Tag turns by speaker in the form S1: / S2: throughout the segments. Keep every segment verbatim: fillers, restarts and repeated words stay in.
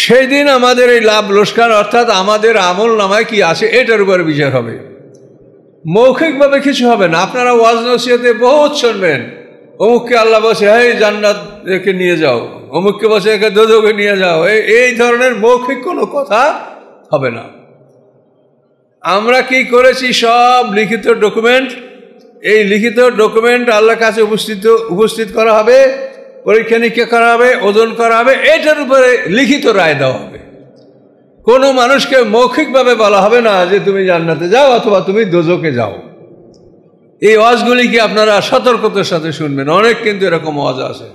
S1: সেই দিন আমাদের এই লাভ লোকসান অর্থাৎ আমাদের আমল নামায় কি আছে এটার উপরে বিচার হবে। মৌখিকভাবে কিছু হবে না। আপনারা ওয়াজ নসিহতে বহুত শুনবেন, অমুককে আল্লাহ বসে এই জান্নাতকে নিয়ে যাও, অমুককে বসে একে দোজখে নিয়ে যাও, এই এই ধরনের মৌখিক কোনো কথা হবে না। আমরা কি করেছি, সব লিখিত ডকুমেন্ট, এই লিখিত ডকুমেন্ট আল্লাহর কাছে উপস্থিত উপস্থিত করা হবে, পরীক্ষা নিরীক্ষা করা হবে, ওজন করা হবে, এটার উপরে লিখিত রায় দেওয়া হবে। কোনো মানুষকে মৌখিকভাবে বলা হবে না যে তুমি জান্নাতে যাও অথবা তুমি দোজখে যাও। এই ওয়াজগুলি কি আপনারা সতর্কতার সাথে শুনবেন। অনেক কিন্তু এরকম ওয়াজ আছে।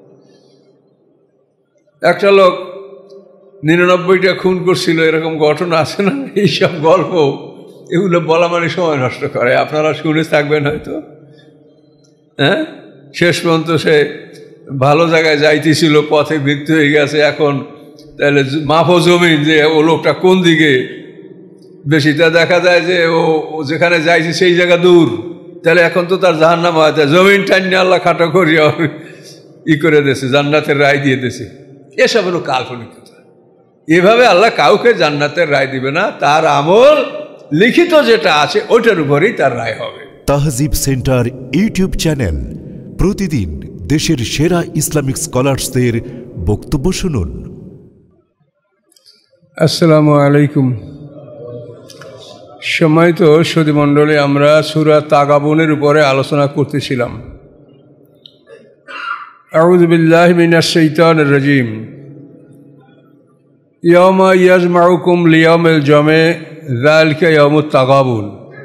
S1: একটা লোক নিরানব্বইটা খুন করছিল, এরকম ঘটনা আছে না? এইসব গল্প এগুলো বলা মানে সময় নষ্ট করে। আপনারা শুনে থাকবেন হয়তো। হ্যাঁ, শেষ পর্যন্ত সে ভালো জায়গায় যাইতেছিল, পথে মৃত্যু হয়ে গেছে। এখন তাহলে মাফো জমিন যে ও লোকটা কোন দিকে বেশি, তা দেখা যায় যে ও যেখানে যাইছে সেই জায়গা দূর, তাহলে এখন তো তার জাহান্নাম হয়। জমিন টাইনে আল্লাহ খাটো করিয়া ই করে দিয়েছে, জান্নাতের রায় দিয়ে দিয়েছে। এসব হলো কাল্পনিক কথা। এভাবে আল্লাহ কাউকে জান্নাতের রায় দিবে না। তার আমল লিখিত যেটা আছে ওইটার উপরেই তার রায় হবে।
S2: তাহজিব সেন্টার ইউটিউব চ্যানেল, প্রতিদিন দেশের সেরা ইসলামিক স্কলার্সদের বক্তব্য শুনুন।
S1: আসসালামু আলাইকুম। সম্মানিত সুধীমণ্ডলী, আমরা সূরা তাগাবুনের উপরে আলোচনা করতেছিলাম। আউযু বিল্লাহি মিনাশ শাইতানির রাজিম। ইয়াওমা ইয়াজমাউকুম লিয়াউমিল জামে যালিকা ইয়াউমুত তাগাবুন।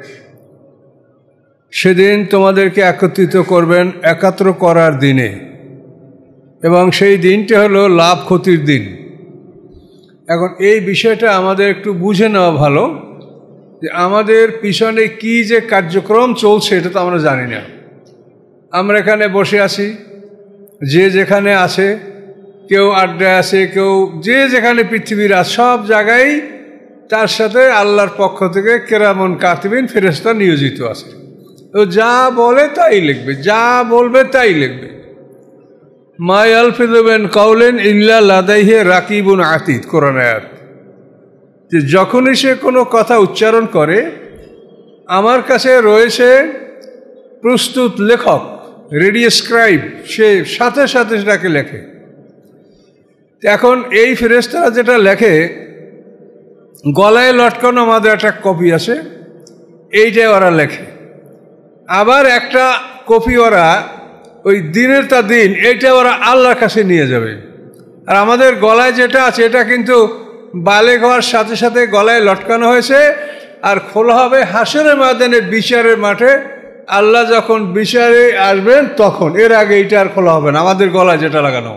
S1: সেদিন তোমাদেরকে একত্রিত করবেন একাত্র করার দিনে, এবং সেই দিনটা হলো লাভ ক্ষতির দিন। এখন এই বিষয়টা আমাদের একটু বুঝে নেওয়া ভালো যে আমাদের পিছনে কি যে কার্যক্রম চলছে এটা তো আমরা জানি না। আমরা এখানে বসে আছি, যে যেখানে আছে, কেউ আড্ডায় আছে, কেউ যে যেখানে পৃথিবীর আছে, সব জায়গায় তার সাথে আল্লাহর পক্ষ থেকে কেরামন কাতিবিন ফেরেশতা নিয়োজিত আছে। তো যা বলে তাই লিখবে, যা বলবে তাই লিখবে। মা ইয়ালফিযু মিন কাওলিন ইল্লা লাদাইহি রাকিবুন আতীদ, কোরআন আয়াত। যে যখনই সে কোনো কথা উচ্চারণ করে আমার কাছে রয়েছে প্রস্তুত লেখক, রেডি স্ক্রাইব, সে সাথে সাথে সেটাকে লেখে। এখন এই ফেরেশতারা যেটা লেখে, গলায় লটকানো আমাদের একটা কপি আছে, এইটাই ওরা লেখে। আবার একটা কপি ওরা ওই দিনের তা দিন এইটা ওরা আল্লাহর কাছে নিয়ে যাবে। আর আমাদের গলায় যেটা আছে এটা কিন্তু বালেগ হওয়ার সাথে সাথে গলায় লটকানো হয়েছে, আর খোলা হবে হাসরের ময়দানে, বিচারের মাঠে। আল্লাহ যখন বিচারে আসবেন তখন, এর আগে এইটা আর খোলা হবে না। আমাদের গলায় যেটা লাগানো,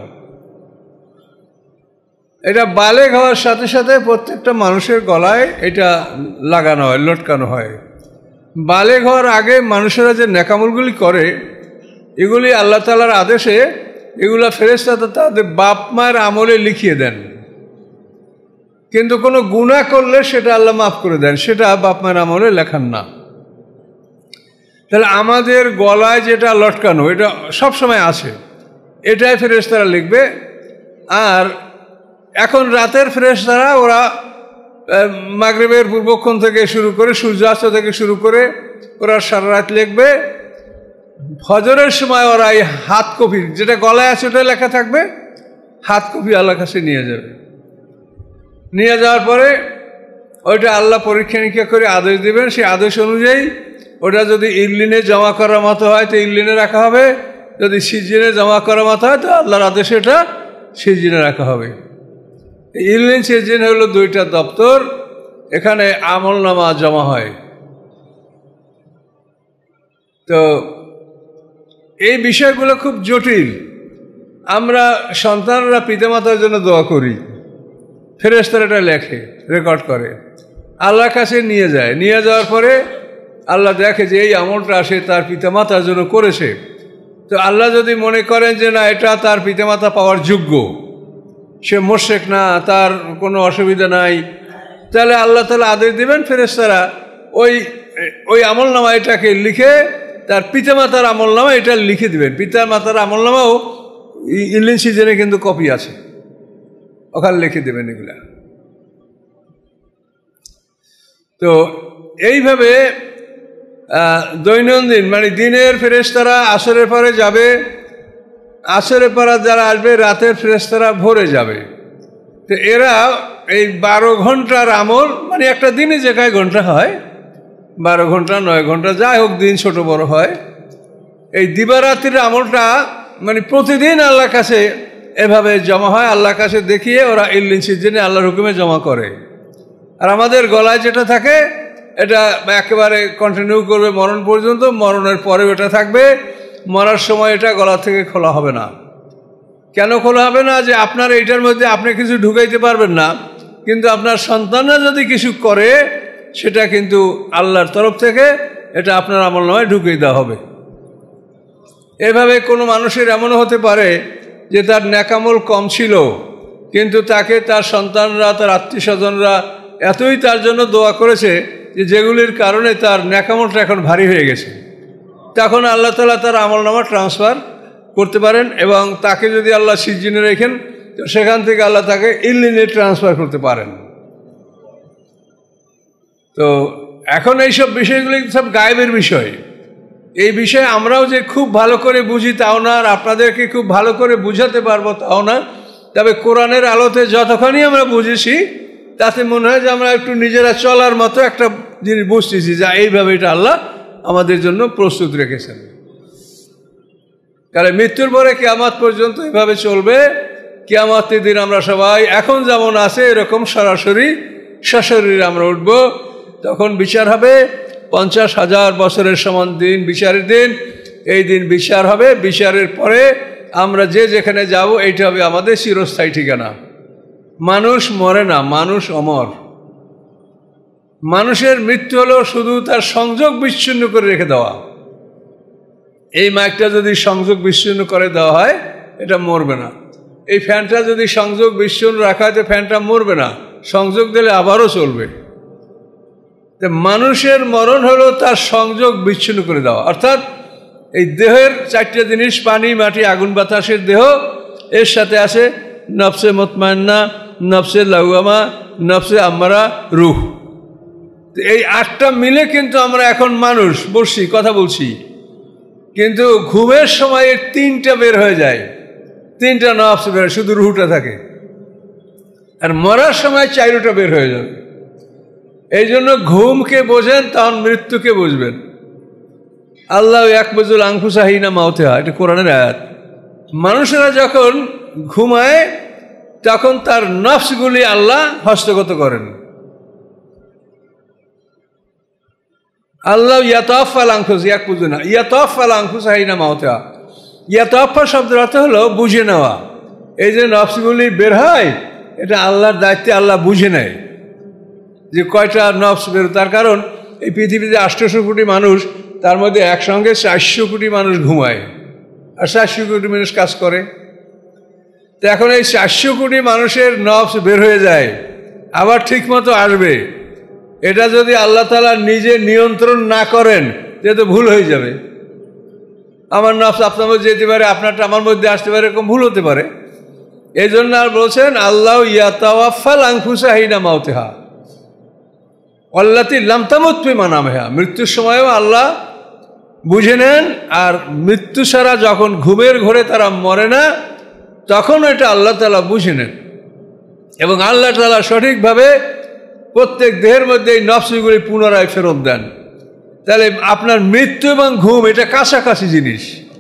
S1: এটা বালেগ হওয়ার সাথে সাথে প্রত্যেকটা মানুষের গলায় এটা লাগানো হয়, লটকানো হয়। বালেগ হওয়ার আগে মানুষেরা যে নেকামলগুলি করে, এগুলি আল্লাহ তাআলার আদেশে এগুলা ফেরেশতা তাদের বাপ মায়ের আমলে লিখিয়ে দেন। কিন্তু কোনো গুনাহ করলে সেটা আল্লাহ মাফ করে দেন, সেটা বাপ মায়ের আমলে লেখান না। তাহলে আমাদের গলায় যেটা লটকানো এটা সব সময় আছে, এটাই ফেরেশতারা লিখবে। আর এখন রাতের ফেরেশতারা ওরা মাগরিবের পূর্বক্ষণ থেকে শুরু করে সূর্যাস্ত থেকে শুরু করে ওরা সারা রাত লিখবে। ফজরের সময় ওরা এই হাত কপি যেটা গলায় আছে ওটা লেখা থাকবে, হাত কপি আল্লাহর কাছে নিয়ে যাবে। নিয়ে যাওয়ার পরে ওইটা আল্লাহ পরীক্ষা নিরীক্ষা করে আদেশ দেবেন। সেই আদেশ অনুযায়ী ওটা যদি ইল্লিনে জমা করার মতো হয় তো ইল্লিনে রাখা হবে, যদি সিজিনে জমা করার মতো হয় তো আল্লাহর আদেশে এটা সিজিনে রাখা হবে। ইল্লিন সিজিন হলো দুইটা দপ্তর, এখানে আমল নামা জমা হয়। তো এই বিষয়গুলো খুব জটিল। আমরা সন্তানরা পিতামাতার জন্য দোয়া করি, ফেরেশতারা এটা লেখে, রেকর্ড করে, আল্লাহর কাছে নিয়ে যায়। নিয়ে যাওয়ার পরে আল্লাহ দেখে যে এই আমলটা সে তার পিতামাতার জন্য করেছে। তো আল্লাহ যদি মনে করেন যে না এটা তার পিতামাতা পাওয়ার যোগ্য, সে মুশরিক না, তার কোনো অসুবিধা নাই, তাহলে আল্লাহ তাআলা আদেশ দেবেন ফেরেশতারা ওই ওই আমল নামা এটাকে লিখে তার পিতামাতার আমল নামা এটা লিখে দেবেন। পিতা মাতার আমল নামাও ইল্লিন সিজনে কিন্তু কপি আছে, ওখানে লিখে দেবেন এগুলা। তো এইভাবে দৈনন্দিন মানে দিনের ফেরেশতারা আসরের পরে যাবে, আসরের পরে যারা আসবে রাতের ফেরেশতারা ভোরে যাবে। তো এরা এই বারো ঘন্টার আমল, মানে একটা দিনে যে কয় ঘন্টা হয়, বারো ঘন্টা নয় ঘন্টা যাই হোক, দিন ছোট বড় হয়, এই দিবারাত্রির আমলটা মানে প্রতিদিন আল্লাহর কাছে এভাবে জমা হয়, আল্লাহর কাছে দেখিয়ে ওরা ইল্লিন সিজ্জিনে আল্লাহর হুকুমে জমা করে। আর আমাদের গলায় যেটা থাকে এটা একেবারে কন্টিনিউ করবে মরণ পর্যন্ত, মরণের পরেও এটা থাকবে, মরার সময় এটা গলা থেকে খোলা হবে না। কেন খোলা হবে না? যে আপনার এইটার মধ্যে আপনি কিছু ঢুকাইতে পারবেন না, কিন্তু আপনার সন্তানরা যদি কিছু করে সেটা কিন্তু আল্লাহর তরফ থেকে এটা আপনার আমলনামায় ঢুকিয়ে দেওয়া হবে। এভাবে কোনো মানুষের এমনও হতে পারে যে তার নেকামল কম ছিল, কিন্তু তাকে তার সন্তানরা, তার আত্মীয় স্বজনরা এতই তার জন্য দোয়া করেছে যে যেগুলির কারণে তার নেকামলটা এখন ভারী হয়ে গেছে, তখন আল্লাহ তাআলা তার আমলনামা ট্রান্সফার করতে পারেন, এবং তাকে যদি আল্লাহ সিজ্জিনে রেখেন তো সেখান থেকে আল্লাহ তাকে ইল্লিনে ট্রান্সফার করতে পারেন। তো এখন এইসব বিষয়গুলি সব গায়েবের বিষয়। এই বিষয়ে আমরাও যে খুব ভালো করে বুঝি তাও না, আর আপনাদেরকে খুব ভালো করে বুঝাতে পারবো তাও না। তবে কোরআনের আলোতে যতখানি আমরা বুঝেছি তাতে মনে হয় যে আমরা একটু নিজেরা চলার মতো একটা জিনিস বুঝতেছি, যে এইভাবে এটা আল্লাহ আমাদের জন্য প্রস্তুত রেখেছেন। তাহলে মৃত্যুর পরে কিয়ামত পর্যন্ত এভাবে চলবে। কিয়ামতের দিন আমরা সবাই এখন যেমন আছে এরকম সরাসরি সশরীরে আমরা উঠব। তখন বিচার হবে, পঞ্চাশ হাজার বছরের সমান দিন বিচারের দিন। এই দিন বিচার হবে, বিচারের পরে আমরা যে যেখানে যাব এইটা হবে আমাদের চিরস্থায়ী ঠিকানা। মানুষ মরে না, মানুষ অমর। মানুষের মৃত্যু হলো শুধু তার সংযোগ বিচ্ছিন্ন করে রেখে দেওয়া। এই মাইকটা যদি সংযোগ বিচ্ছিন্ন করে দেওয়া হয় এটা মরবে না। এই ফ্যানটা যদি সংযোগ বিচ্ছিন্ন রাখা হয় তো ফ্যানটা মরবে না, সংযোগ দিলে আবারও চলবে। তো মানুষের মরণ হলো তার সংযোগ বিচ্ছিন্ন করে দেওয়া, অর্থাৎ এই দেহের চারটে জিনিস, পানি, মাটি, আগুন, বাতাসের দেহ, এর সাথে আছে নফসে মুতমাইন্না, নফসে লাওয়ামা, নফসে আম্মারা, রূহ। এই আটটা মিলে কিন্তু আমরা এখন মানুষ বসছি, কথা বলছি, কিন্তু ঘুমের সময় তিনটা বের হয়ে যায়, তিনটা নফস বের, শুধু রুহটা থাকে। আর মরার সময় চারটা বের হয়ে যাবে। এই জন্য ঘুমকে বোঝেন তখন মৃত্যুকে বুঝবেন। আল্লাহ ইয়াকবিজুল আনফুসা হিনা মাউতিহা, এটা কোরআনের আয়াত। মানুষেরা যখন ঘুমায় তখন তার নফসগুলি আল্লাহ হস্তগত করেন। আল্লাহ ইয়াতাওয়াফাল আনফুস ইয়াকবিজুনা ইয়াতাওয়াফাল আনফুসা হিনা মাউতিহা। ইয়াতাওয়াফা শব্দের অর্থ হলো বুঝে নেওয়া। এই যে নফসগুলি বের হয় এটা আল্লাহর দায়িত্বে, আল্লাহ বুঝে নেয় যে কয়টা নফস বের। তার কারণ এই পৃথিবীতে আটশোশো কোটি মানুষ, তার মধ্যে একসঙ্গে চারশো কোটি মানুষ ঘুমায় আর চারশো কোটি মানুষ কাজ করে। তো এখন এই চারশো কোটি মানুষের নফস বের হয়ে যায়, আবার ঠিকমতো আসবে। এটা যদি আল্লাহ তাআলা নিজে নিয়ন্ত্রণ না করেন তাহলে তো ভুল হয়ে যাবে। আমার নফস আপনার মধ্যে যেতে পারে, আপনারটা আমার মধ্যে আসতে পারে, এরকম ভুল হতে পারে। এই জন্য আর বলছেন আল্লাহ ইয়াতাওয়াফাল আনফুসা হিনা মাউতিহা আল্লাতি লাম তামুত ফি মানামিহা। মৃত্যুর সময়ও আল্লাহ বুঝে নেন, আর মৃত্যু ছাড়া যখন ঘুমের ঘোরে তারা মরে না তখন এটা আল্লাহ তাআলা বুঝে নেন, এবং আল্লাহ তাআলা সঠিকভাবে প্রত্যেক দেহের মধ্যে এই নফসগুলি পুনরায় ফেরত দেন। তাহলে আপনার মৃত্যু এবং ঘুম এটা কাছাকাছি জিনিস।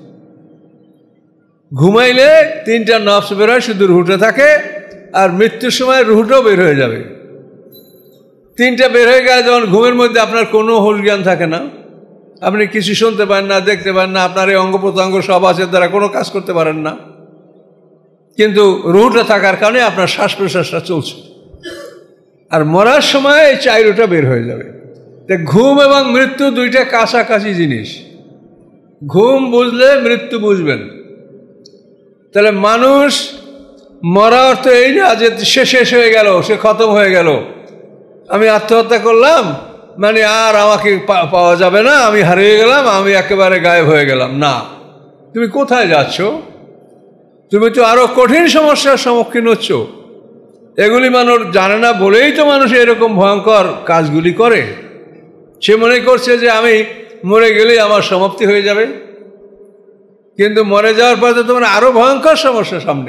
S1: ঘুমাইলে তিনটা নফস বের হয়, শুধু রুহটা থাকে, আর মৃত্যুর সময় রুহটাও বের হয়ে যাবে। তিনটা বের হয়ে গেলে যখন ঘুমের মধ্যে আপনার কোনো হুঁশ জ্ঞান থাকে না, আপনি কিছু শুনতে পারেন না, দেখতে পারেন না, আপনার এই অঙ্গ প্রত্যঙ্গ সব আছে, দ্বারা কোনো কাজ করতে পারেন না, কিন্তু রুহটা থাকার কারণে আপনার শ্বাস প্রশ্বাসটা চলছে। আর মরার সময় এই চাইরোটা বের হয়ে যাবে। তো ঘুম এবং মৃত্যু দুইটা কাছাকাছি জিনিস। ঘুম বুঝলে মৃত্যু বুঝবেন। তাহলে মানুষ মরা অর্থ এই না যে সে শেষ হয়ে গেল, সে খতম হয়ে গেল, আমি আত্মহত্যা করলাম মানে আর আমাকে পাওয়া যাবে না, আমি হারিয়ে গেলাম, আমি একেবারে গায়েব হয়ে গেলাম। না, তুমি কোথায় যাচ্ছ? তুমি তো আরো কঠিন সমস্যার সম্মুখীন হচ্ছ। এগুলি মানুষ জানে না বলেই তো মানুষ এরকম ভয়ঙ্কর কাজগুলি করে। সে মনে করছে যে আমি মরে গেলেই আমার সমাপ্তি হয়ে যাবে, কিন্তু মরে যাওয়ার পর তো তোমার আরো ভয়ঙ্কর সমস্যা সামনে।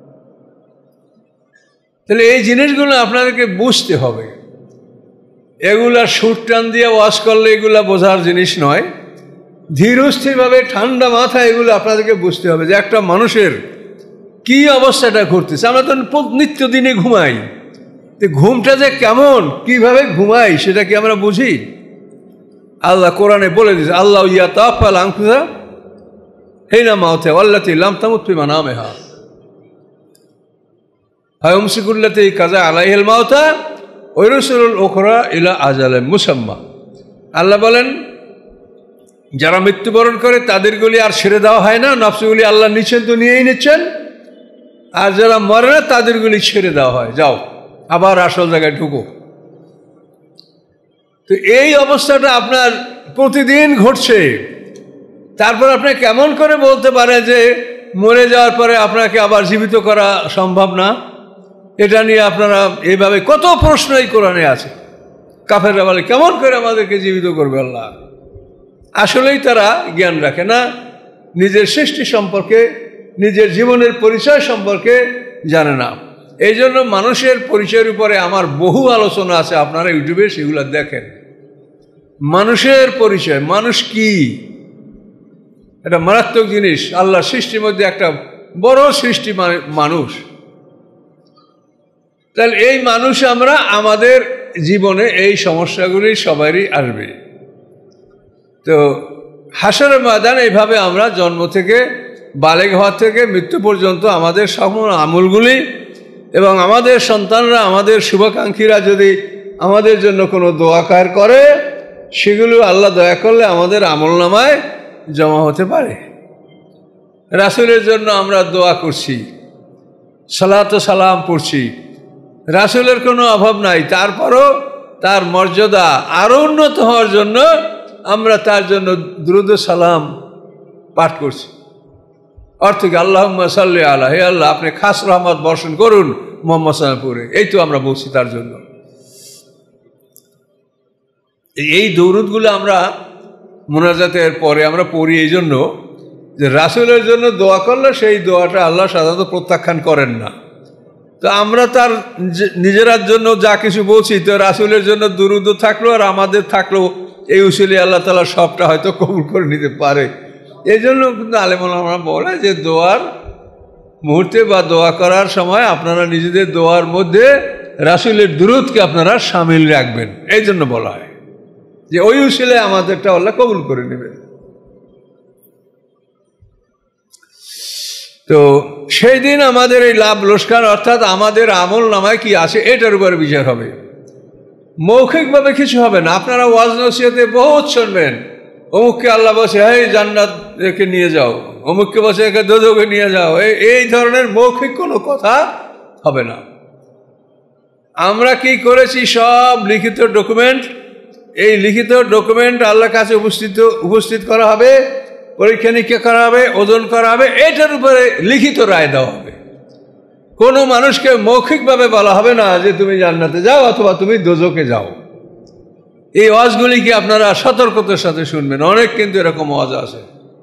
S1: তাহলে এই জিনিসগুলো আপনাদেরকে বুঝতে হবে। এগুলা সুর টান দিয়ে ওয়াজ করলে এগুলা বোঝার জিনিস নয়। ধীরস্থিরভাবে ঠান্ডা মাথায় এগুলো আপনাদেরকে বুঝতে হবে যে একটা মানুষের কি অবস্থাটা ঘটতেছে। আমরা তো নিত্যদিনে ঘুমাই, তো ঘুমটা যে কেমন, কিভাবে ঘুমাই সেটা কি আমরা বুঝি? আল্লাহ কোরআনে বলে দিয়েছে, আল্লাহ ইয়া তাফাল আনফুসা হিনা মাউতিহা ওয়াল্লাতী লাম তামুত ফি মানামিহা ফায়ুমসিকুল্লাতী কাযা আলাইহিল মাউতা ওয়া ইউরসিলুল উখরা ইলা আজালিন মুসাম্মা। আল্লাহ বলেন, যারা মৃত্যুবরণ করে তাদেরগুলি আর ছেড়ে দেওয়া হয় না, নফসগুলি আল্লাহ নিচ্ছেন তো নিয়েই নিচ্ছেন, আর যারা মরে না তাদেরগুলি ছেড়ে দেওয়া হয়, যাও আবার আসল জায়গায় ঢুকো। তো এই অবস্থাটা আপনার প্রতিদিন ঘটছে। তারপর আপনি কেমন করে বলতে পারেন যে মরে যাওয়ার পরে আপনাকে আবার জীবিত করা সম্ভব না? এটা নিয়ে আপনারা এইভাবে কত প্রশ্ন এই কোরআনে আছে। কাফেররা বলে কেমন করে আমাদেরকে জীবিত করবে আল্লাহ? আসলেই তারা জ্ঞান রাখে না, নিজের সৃষ্টি সম্পর্কে, নিজের জীবনের পরিচয় সম্পর্কে জানে না। এই জন্য মানুষের পরিচয়ের উপরে আমার বহু আলোচনা আছে, আপনারা ইউটিউবে সেগুলো দেখেন। মানুষের পরিচয়, মানুষ কি, এটা মারাত্মক জিনিস। আল্লাহর সৃষ্টির মধ্যে একটা বড় সৃষ্টি মানুষ। তাহলে এই মানুষ আমরা, আমাদের জীবনে এই সমস্যাগুলি সবারই আসবে। তো হাসরের ময়দান এইভাবে আমরা জন্ম থেকে বালেগ হওয়া থেকে মৃত্যু পর্যন্ত আমাদের সকল আমলগুলি এবং আমাদের সন্তানরা, আমাদের শুভাকাঙ্ক্ষীরা যদি আমাদের জন্য কোনো দোয়াকার করে, সেগুলো আল্লাহ দয়া করলে আমাদের আমলনামায় জমা হতে পারে। রাসূলের জন্য আমরা দোয়া করছি, সালাত ও সালাম পড়ছি, রাসূলের কোনো অভাব নাই, তারপরও তার মর্যাদা আরও উন্নত হওয়ার জন্য আমরা তার জন্য দুরূদ ও সালাম পাঠ করছি। অর্থ কি, আল্লাহুম্মা সাল্লি আলা, হে আল্লাহ আপনি খাস রহমত বর্ষণ করুন মুহাম্মদ সাল্লাল্লাহু আলাইহি ওয়াসাল্লাম, এই তো আমরা বলছি তার জন্য। এই দরুদগুলো আমরা মুনাজাতের পরে আমরা পড়ি এই জন্য যে রাসূলের জন্য দোয়া করলে সেই দোয়াটা আল্লাহ সাধারণত প্রত্যাখ্যান করেন না। তো আমরা তার নিজেরার জন্য যা কিছু বলছি, তো রাসূলের জন্য দুরুদ থাকলো আর আমাদের থাকলো, এই উসিলে আল্লাহ তাআলা সবটা হয়তো কবুল করে নিতে পারে। এই জন্য কিন্তু আলেম ওলামারা বলে যে দোয়ার মুহূর্তে বা দোয়া করার সময় আপনারা নিজেদের দোয়ার মধ্যে রাসূলের দুরুদকে আপনারা শামিল রাখবেন। এই জন্য বলা হয় যে ওই উসিলে আমাদেরটা আল্লাহ কবুল করে নেবেন। তো সেই দিন আমাদের এই লাভ লোকসান, অর্থাৎ আমাদের আমল নামায় কি আছে, এটার উপরে বিচার হবে। মৌখিকভাবে কিছু হবে না। আপনারা ওয়াজ নসিহতে বহুত শুনবেন, অমুককে আল্লাহ বসে হ্যাঁ জান্নাতকে নিয়ে যাও, অমুককে বসে একে দোজখে নিয়ে যাও, এই ধরনের মৌখিক কোনো কথা হবে না। আমরা কি করেছি, সব লিখিত ডকুমেন্ট, এই লিখিত ডকুমেন্ট আল্লাহর কাছে উপস্থিত উপস্থিত করা হবে, পরীক্ষা নিরীক্ষা করা হবে, ওজন করা হবে, এটার উপরে লিখিত রায় দেওয়া হবে। কোনো মানুষকে মৌখিকভাবে বলা হবে না যে তুমি জান্নাতে যাও অথবা তুমি দোজখে যাও। এই ওয়াজগুলি কি আপনারা সতর্কতার সাথে শুনবেন। অনেক কিন্তু এরকম ওয়াজ আছে।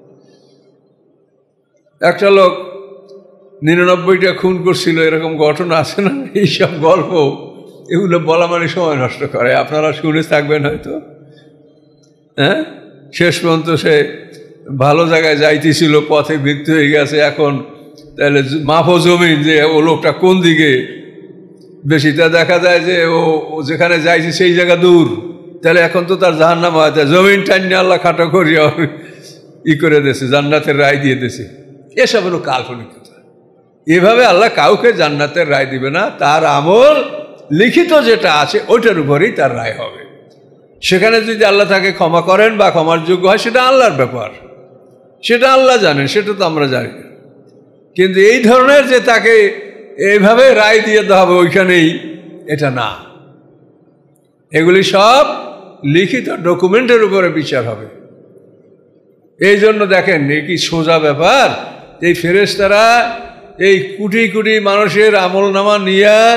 S1: একটা লোক নিরানব্বইটা খুন করছিল, এরকম ঘটনা আছে না? এইসব গল্প এগুলো বলা মানে সময় নষ্ট করে। আপনারা শুনে থাকবেন হয়তো। হ্যাঁ, শেষ পর্যন্ত সে ভালো জায়গায় যাইতেছিল, পথে মৃত্যু হয়ে গেছে। এখন তাহলে মাফো জমিন যে ও লোকটা কোন দিকে বেশি, তা দেখা যায় যে ও যেখানে যাইছে সেই জায়গা দূর, তাহলে এখন তো তার জাহান্নাম হয়। জমিন টাইনে আল্লাহ খাটো করিয়া ই করে দিয়েছে, জান্নাতের রায় দিয়ে দিয়েছে। এসব হলো কাল্পনিক কথা। এভাবে আল্লাহ কাউকে জান্নাতের রায় দিবে না। তার আমল লিখিত যেটা আছে ওইটার উপরেই তার রায় হবে। সেখানে যদি আল্লাহ তাকে ক্ষমা করেন বা ক্ষমার যোগ্য হয়, সেটা আল্লাহর ব্যাপার, সেটা আল্লাহ জানেন, সেটা তো আমরা জানি না। কিন্তু এই ধরনের যে তাকে এইভাবে রায় দিয়ে দেওয়া হবে ওইখানেই, এটা না। এগুলি সব লিখিত ডকুমেন্টের উপরে বিচার হবে। এই জন্য দেখেন, এই কি সোজা ব্যাপার। এই ফেরেশতারা এই কোটি কোটি মানুষের আমলনামা নিয়ে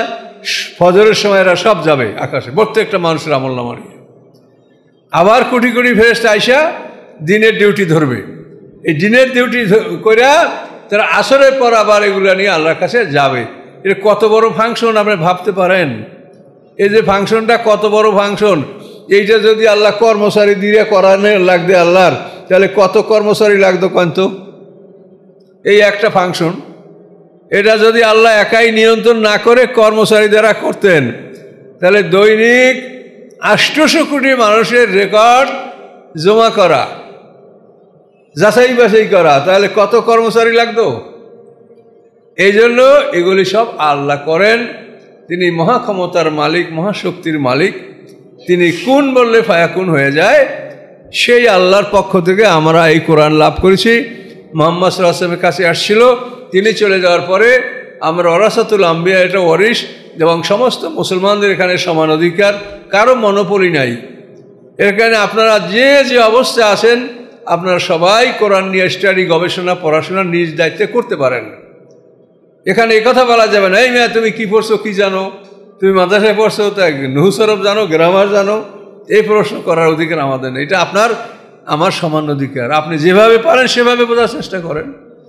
S1: ফজরের সময় এরা সব যাবে আকাশে, প্রত্যেকটা মানুষের আমলনামা নিয়ে। আবার কোটি কোটি ফেরেশতা আইসা দিনের ডিউটি ধরবে। এই দিনের ডিউটি কইরা তারা আসরের পর আবার এগুলো নিয়ে আল্লাহর কাছে যাবে। এটা কত বড় ফাংশন আপনি ভাবতে পারেন? এই যে ফাংশনটা কত বড় ফাংশন, এইটা যদি আল্লাহ কর্মচারী দিয়ে করানো লাগবে আল্লাহর, তাহলে কত কর্মচারী লাগতো কন্ত? এই একটা ফাংশন, এটা যদি আল্লাহ একাই নিয়ন্ত্রণ না করে কর্মচারী দ্বারা করতেন, তাহলে দৈনিক আটশোশো কোটি মানুষের রেকর্ড জমা করা, যাচাই বাছাই করা, তাহলে কত কর্মচারী লাগতো? এই জন্য এগুলি সব আল্লাহ করেন। তিনি মহাক্ষমতার মালিক, মহাশক্তির মালিক। তিনি কোন বললে ফায়াকুন হয়ে যায়। সেই আল্লাহর পক্ষ থেকে আমরা এই কোরআন লাভ করেছি। মুহাম্মদ সাল্লাল্লাহু আলাইহি ওয়াসাল্লামের কাছে আসছিল, তিনি চলে যাওয়ার পরে আমরা ওয়ারাসাতুল আম্বিয়া, এটা ওয়ারিশ, এবং সমস্ত মুসলমানদের এখানে সমান অধিকার, কারো মনোপলি নাই। এখানে আপনারা যে যে অবস্থা আছেন, আপনারা সবাই কোরআন নিয়ে স্টাডি, গবেষণা, পড়াশোনা নিজ দায়িত্বে করতে পারেন। এখানে এই কথা বলা যাবে না, এই মেয়ে তুমি কি পড়ছো, কি জানো, তুমি মাদ্রাসায় পড়ছো, তা নুহু সরফ জানো, গ্রামার জানো, এই প্রশ্ন করার অধিকার আমাদের নেই। এটা আপনার আমার সমান অধিকার। আপনি যেভাবে পারেন সেভাবে বোঝার চেষ্টা করেন।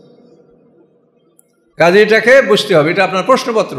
S1: কাজে এটাকে বুঝতে হবে, এটা আপনার প্রশ্নপত্র।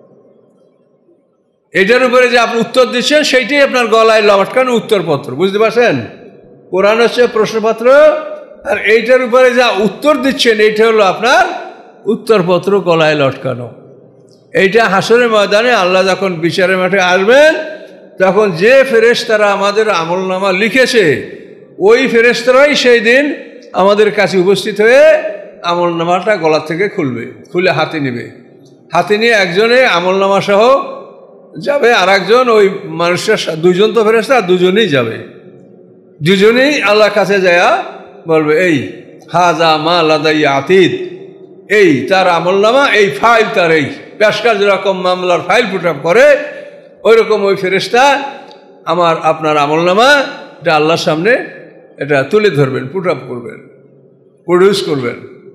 S1: এটার উপরে যে আপনি উত্তর দিচ্ছেন সেইটাই আপনার গলায় লটকানো উত্তরপত্র, বুঝতে পারছেন? কোরআন হচ্ছে প্রশ্নপত্র, আর এইটার উপরে যা উত্তর দিচ্ছেন এইটা হলো আপনার উত্তরপত্র গলায় লটকানো। এইটা হাসরের ময়দানে আল্লাহ যখন বিচারের মাঠে আসবেন, তখন যে ফেরেশতারা আমাদের আমলনামা লিখেছে, ওই ফেরেশতারাই সেই দিন আমাদের কাছে উপস্থিত হয়ে আমলনামাটা গলা থেকে খুলবে, খুলে হাতে নেবে। হাতে নিয়ে একজনে আমলনামা সহ যাবে, আর একজন ওই মানুষের, দুজন তো ফেরেশতা, দুজনেই যাবে। দুজনেই আল্লাহর কাছে যায় বলবে, এই হাজা মা লাদাই আতিদ, এই তার আমলনামা, এই ফাইল তার, এই পেশকার যেরকম মামলার ফাইল পুট আপ করে, ওই রকম ওই ফেরেশতা আমার আপনার আমলনামা এটা আল্লাহর সামনে এটা তুলে ধরবেন, পুট আপ করবেন, প্রডিউস করবেন।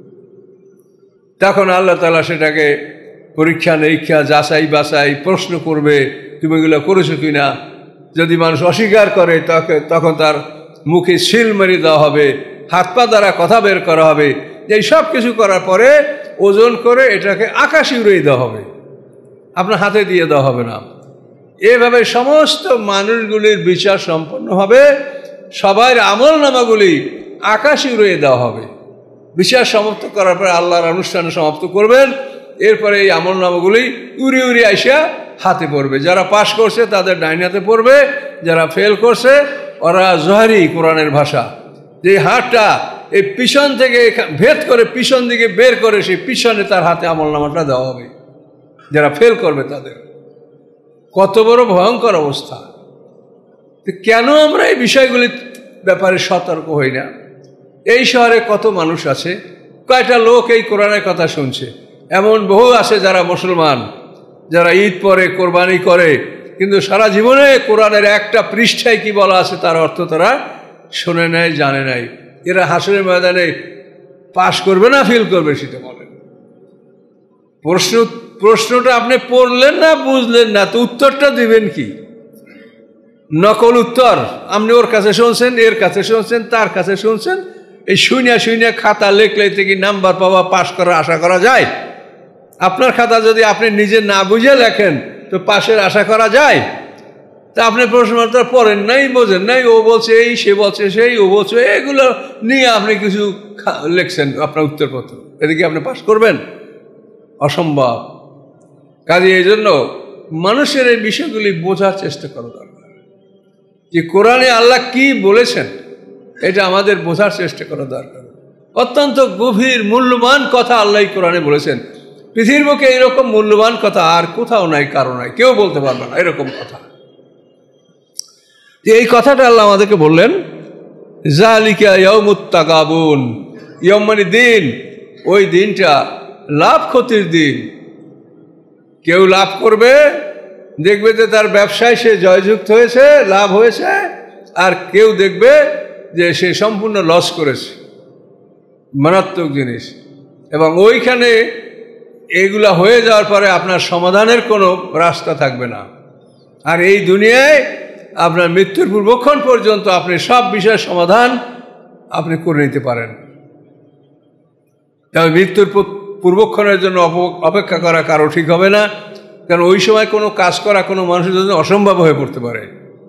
S1: তখন আল্লাহ তাআলা সেটাকে পরীক্ষা নিরীক্ষা, যাচাই বাছাই, প্রশ্ন করবে, তুমি এগুলো করেছো কিনা। যদি মানুষ অস্বীকার করে, তাকে তখন তার মুখে সিল মেরে দেওয়া হবে, হাত পা দ্বারা কথা বের করা হবে। এই সব কিছু করার পরে ওজন করে এটাকে আকাশে উড়িয়ে দেওয়া হবে, আপনার হাতে দিয়ে দেওয়া হবে না। এভাবে সমস্ত মানুষগুলির বিচার সম্পন্ন হবে, সবার আমলনামাগুলি আকাশে উড়িয়ে দেওয়া হবে। বিচার সমাপ্ত করার পরে আল্লাহর অনুষ্ঠান সমাপ্ত করবেন। এরপরে এই আমলনামাগুলি উড়ি উড়ি আইসা হাতে পড়বে। যারা পাশ করছে তাদের ডাইন হাতে পড়বে, যারা ফেল করছে ওরা জোহারি, কোরআনের ভাষা, যে হাতটা এই পিছন থেকে ভেদ করে পিছন দিকে বের করে সেই পিছনে তার হাতে আমলনামাটা দেওয়া হবে যারা ফেল করবে তাদের। কত বড় ভয়ঙ্কর অবস্থা! কেন আমরা এই বিষয়গুলির ব্যাপারে সতর্ক হই না? এই শহরে কত মানুষ আছে, কয়টা লোক এই কোরআনের কথা শুনছে? এমন বহু আছে যারা মুসলমান, যারা ঈদ পরে, কোরবানি করে, কিন্তু সারা জীবনে কোরআনের একটা পৃষ্ঠায় কি বলা আছে তার অর্থ তারা শুনে নেয়, জানে নাই। এরা হাসরের ময়দানে পাশ করবে না ফেল করবে সেটা বলেন। প্রশ্ন প্রশ্নটা আপনি পড়লেন না, বুঝলেন না, তো উত্তরটা দিবেন কি? নকল উত্তর। আপনি ওর কাছে শুনছেন, এর কাছে শুনছেন, তার কাছে শুনছেন, এই শুনিয়া শুনিয়া খাতা লেখলে থেকে নাম্বার পাওয়া, পাশ করার আশা করা যায়? আপনার খাতা যদি আপনি নিজে না বুঝে লেখেন তো পাশের আশা করা যায়? তা আপনি প্রশ্নটা পড়েন নাই, বোঝেন নাই, ও বলছে এই, সে বলছে সেই, ও বলছে, এগুলো নিয়ে আপনি কিছু লিখছেন আপনার উত্তরপত্র, এদিকে আপনি পাশ করবেন? অসম্ভব। কাজে এই জন্য মানুষের এই বিষয়গুলি বোঝার চেষ্টা করা দরকার, যে কোরআনে আল্লাহ কি বলেছেন এটা আমাদের বোঝার চেষ্টা করা দরকার। অত্যন্ত গভীর মূল্যবান কথা আল্লাহ কোরআনে বলেছেন। পৃথিবীর বুকে এরকম মূল্যবান কথা আর কোথাও নাই, কারো নাই, কেউ বলতে পারবে না এরকম কথা। এই কথাটা আল্লাহ আমাদেরকে বললেন, যালিকা ইয়াউমুত তাগাবুন, ইয়াউম মানে দিন, ওই দিনটা লাভ ক্ষতির দিন। কেউ লাভ করবে, দেখবে যে তার ব্যবসায় সে জয়যুক্ত হয়েছে, লাভ হয়েছে, আর কেউ দেখবে যে সে সম্পূর্ণ লস করেছে, মারাত্মক জিনিস। এবং ওইখানে এগুলা হয়ে যাওয়ার পরে আপনার সমাধানের কোনো রাস্তা থাকবে না। আর এই দুনিয়ায় আপনার মৃত্যুর পূর্বক্ষণ পর্যন্ত আপনি সব বিষয়ের সমাধান আপনি করে নিতে পারেন। তবে মৃত্যুর পূর্বক্ষণের জন্য অপেক্ষা করা কারো ঠিক হবে না, কারণ ওই সময় কোনো কাজ করা কোনো মানুষের জন্য অসম্ভব হয়ে পড়তে পারে।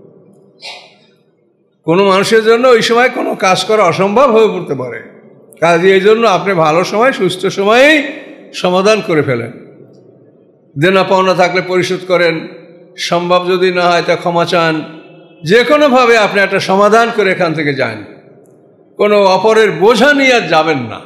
S1: কোনো মানুষের জন্য ওই সময় কোনো কাজ করা অসম্ভব হয়ে পড়তে পারে। কাজে এই জন্য আপনি ভালো সময় সুস্থ সময়েই সমাধান করে ফেলেন। দেনা পাওনা থাকলে পরিশোধ করেন, সম্ভব যদি না হয় তা ক্ষমা চান। যে কোনোভাবে আপনি একটা সমাধান করে এখান থেকে যান, কোনো অপরের বোঝা নিয়ে আর যাবেন না।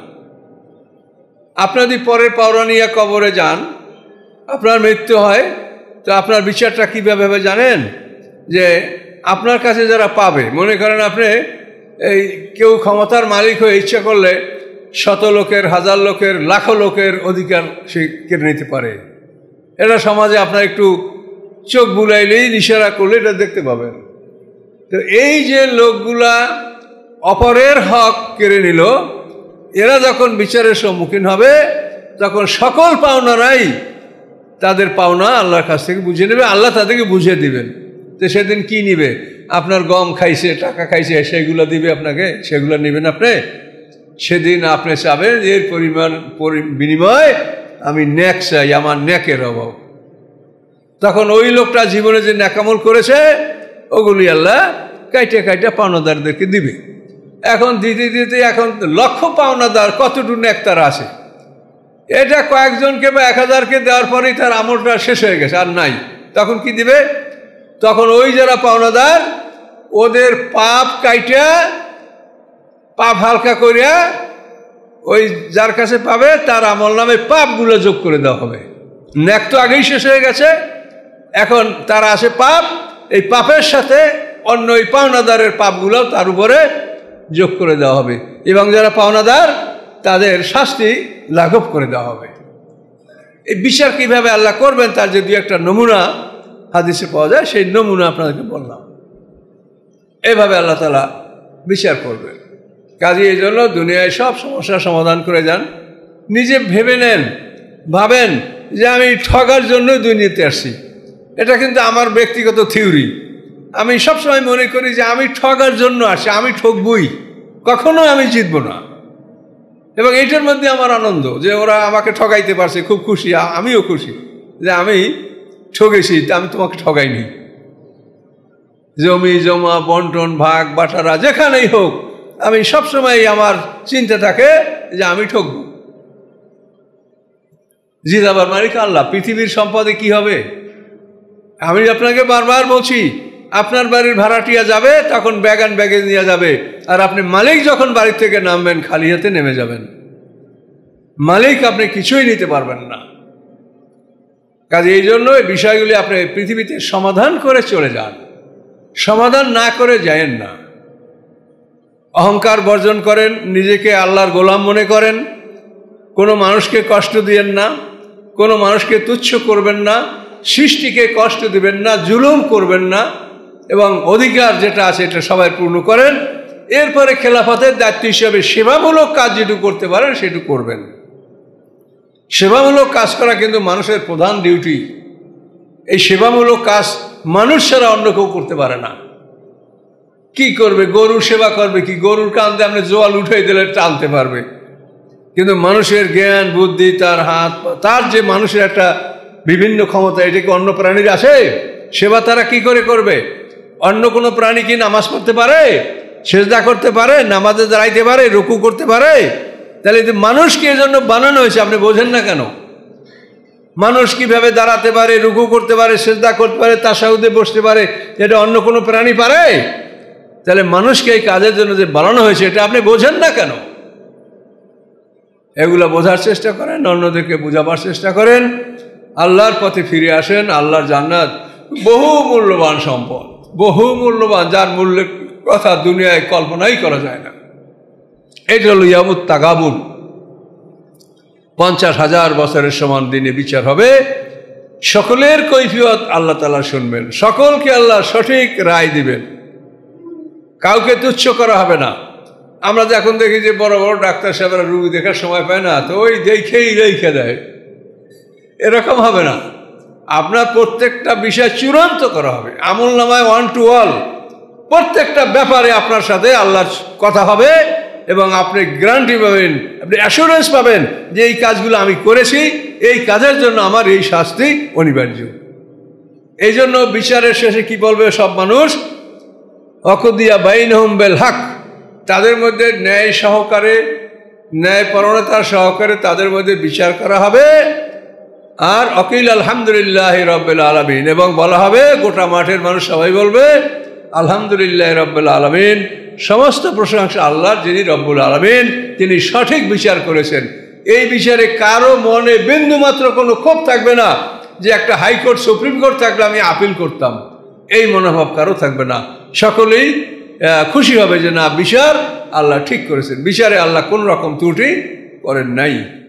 S1: আপনি যদি পরের পাওনা নিয়ে কবরে যান, আপনার মৃত্যু হয়, তো আপনার বিচারটা কীভাবে হবে জানেন? যে আপনার কাছে যারা পাবে, মনে করেন আপনি এই কেউ ক্ষমতার মালিক হয়ে ইচ্ছা করলে শত লোকের, হাজার লোকের, লাখো লোকের অধিকার সে কেড়ে নিতে পারে। এটা সমাজে আপনার একটু চোখ বুলাইলেই, ইশারা করলে এটা দেখতে পাবেন। তো এই যে লোকগুলা অপরের হক কেড়ে নিল, এরা যখন বিচারের সম্মুখীন হবে, তখন সকল পাওনারাই তাদের পাওনা আল্লাহর কাছ থেকে বুঝে নেবে, আল্লাহ তাদেরকে বুঝিয়ে দিবেন। তো সেদিন কি নিবে? আপনার গম খাইছে, টাকা খাইছে, সেগুলো দিবে আপনাকে, সেগুলো নেবেন আপনি? সেদিন আপনি চাবেন এর পরিমাণ বিনিময় আমি ন্যাক চাই, আমার ন্যাকের অভাব। তখন ওই লোকটা জীবনে যে ন্যাকামল করেছে ওগুলি আল্লাহ কাইটে কাইটে পাওনাদারদেরকে দিবে। এখন দিতে দিতে এখন লক্ষ পাওনাদার, কতটুকু ন্যাক তার আছে, এটা কয়েকজনকে বা এক হাজারকে দেওয়ার পরেই তার আমলটা শেষ হয়ে গেছে, আর নাই। তখন কি দিবে? তখন ওই যারা পাওনাদার ওদের পাপ কাইটা, পাপ হালকা করিয়া ওই যার কাছে পাবে তার আমল নামে পাপগুলো যোগ করে দেওয়া হবে। ন্যাক তো আগেই শেষ হয়ে গেছে, এখন তার আছে পাপ, এই পাপের সাথে অন্য ওই পাওনাদারের পাপগুলো তার উপরে যোগ করে দেওয়া হবে, এবং যারা পাওনাদার তাদের শাস্তি লাঘব করে দেওয়া হবে। এই বিচার কিভাবে আল্লাহ করবেন তার যে দু একটা নমুনা হাদিসে পাওয়া যায়, সেই নমুনা আপনাদেরকে বললাম। এভাবে আল্লাহ তাআলা বিচার করবেন। কাজে এই জন্য দুনিয়ায় সব সমস্যার সমাধান করে যান। নিজে ভেবে নেন, ভাবেন যে আমি ঠগার জন্য দুনিয়াতে আসছি। এটা কিন্তু আমার ব্যক্তিগত থিওরি। আমি সবসময় মনে করি যে আমি ঠগার জন্য আসছি, আমি ঠকবই, কখনো আমি জিতব না। এবং এইটার মধ্যে আমার আনন্দ যে ওরা আমাকে ঠগাইতে পারছে, খুব খুশি, আমিও খুশি যে আমি ঠকেছি, আমি তোমাকে ঠগাইনি। জমি জমা বন্টন ভাগ বাটারা যেখানেই হোক, আমি সবসময় আমার চিন্তা থাকে যে আমি ঠকব। জিতাবার মালিক আল্লাহ। পৃথিবীর সম্পদে কি হবে? আমি আপনাকে বারবার বলছি, আপনার বাড়ির ভাড়াটিয়া যাবে, তখন ব্যাগ অ্যান্ড ব্যাগেজ নিয়ে যাবে, আর আপনি মালিক যখন বাড়ি থেকে নামবেন খালি হাতে নেমে যাবেন। মালিক আপনি কিছুই নিতে পারবেন না। কাজে এই জন্য এই বিষয়গুলি আপনি পৃথিবীতে সমাধান করে চলে যান, সমাধান না করে যায়েন না। অহংকার বর্জন করেন, নিজেকে আল্লাহর গোলাম মনে করেন, কোনো মানুষকে কষ্ট দিয়েন না, কোনো মানুষকে তুচ্ছ করবেন না, সৃষ্টিকে কষ্ট দিবেন না, জুলুম করবেন না, এবং অধিকার যেটা আছে এটা সবাই পূর্ণ করেন। এরপরে খেলাফতের দায়িত্ব হিসাবে সেবামূলক কাজ যেটুকু করতে পারেন সেটুকু করবেন। সেবামূলক কাজ করা কিন্তু মানুষের প্রধান ডিউটি। এই সেবামূলক কাজ মানুষ ছাড়া অন্য কেউ করতে পারে না। কি করবে? গরুর সেবা করবে কি? গরুর কান্দে আপনি জোয়াল উঠাই দিলে টানতে পারবে, কিন্তু মানুষের জ্ঞান বুদ্ধি, তার হাত, তার যে মানুষের একটা বিভিন্ন ক্ষমতা, এটা কি অন্য প্রাণীর আছে? সেবা তারা কি করে করবে? অন্য কোনো প্রাণী কি নামাজ পড়তে পারে, সেজদা করতে পারে, নামাজে দাঁড়াইতে পারে, রুকু করতে পারে? তাহলে মানুষকে এজন্য বানানো হয়েছে, আপনি বোঝেন না কেন? মানুষ কিভাবে দাঁড়াতে পারে, রুকু করতে পারে, সেজদা করতে পারে, তাশাহুদে বসতে পারে, এটা অন্য কোনো প্রাণী পারে? তাহলে মানুষকে এই কাজের জন্য যে বানানো হয়েছে এটা আপনি বোঝেন না কেন? এগুলো বোঝার চেষ্টা করেন, অন্যদেরকে বোঝাবার চেষ্টা করেন, আল্লাহর পথে ফিরে আসেন। আল্লাহর জান্নাত বহু মূল্যবান সম্পদ, বহু মূল্যবান, যার মূল্যের কথা দুনিয়ায় কল্পনাই করা যায় না। এটা হলো ইয়ামুত তাগাবুন। পঞ্চাশ হাজার বছরের সমান দিনে বিচার হবে। সকলের কৈফিয়ত আল্লাহ তাআলা শুনবেন, সকলকে আল্লাহ সঠিক রায় দিবেন, কাউকে তুচ্ছ করা হবে না। আমরা যে এখন দেখি যে বড় বড় ডাক্তার সাহেবরা রুগী দেখার সময় পায় না, তো ওই দেখেই রেখে দেয়, এরকম হবে না। আপনার প্রত্যেকটা বিষয় চূড়ান্ত করা হবে, আমল নামায় ওয়ান টু অল, প্রত্যেকটা ব্যাপারে আপনার সাথে আল্লাহর কথা হবে এবং আপনি গ্যারান্টি পাবেন, আপনি অ্যাসুরেন্স পাবেন যে এই কাজগুলো আমি করেছি, এই কাজের জন্য আমার এই শাস্তি অনিবার্য। এই জন্য বিচারের শেষে কি বলবে সব মানুষ? অকুদিয়া বাইনহুম বিল হক, তাদের মধ্যে ন্যায় সহকারে, ন্যায়পরণতার সহকারে তাদের মধ্যে বিচার করা হবে। আর অকিল আলহামদুলিল্লাহ রব্বিল আলামিন, এবং বলা হবে, গোটা মাঠের মানুষ সবাই বলবে আলহামদুলিল্লাহ রব্বিল আলামিন, সমস্ত প্রশংসা আল্লাহর, যিনি রব্বুল আলামিন, তিনি সঠিক বিচার করেছেন। এই বিচারে কারো মনে বিন্দুমাত্র কোনো ক্ষোভ থাকবে না যে একটা হাইকোর্ট সুপ্রিম কোর্ট থাকলে আমি আপিল করতাম, এই মনোভাব কারো থাকবে না। সকলেই খুশি হবে যে না, বিচার আল্লাহ ঠিক করেছেন, বিচারে আল্লাহ কোন রকম ত্রুটি করেন নাই।